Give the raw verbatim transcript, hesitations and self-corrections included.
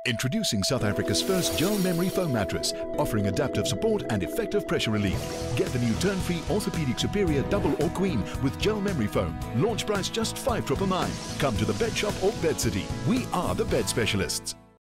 Introducing South Africa's first gel memory foam mattress, offering adaptive support and effective pressure relief. Get the new turn-free Orthopaedic Superior double or queen with gel memory foam. Launch price just five nine nine nine. Come to the Bed Shop or Bed City. We are the bed specialists.